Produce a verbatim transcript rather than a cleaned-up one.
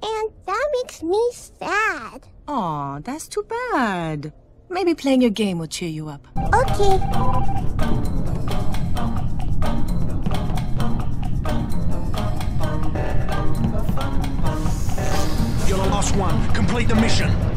and that makes me sad. Aw, that's too bad. Maybe playing your game will cheer you up. Okay. You're the last one. Complete the mission.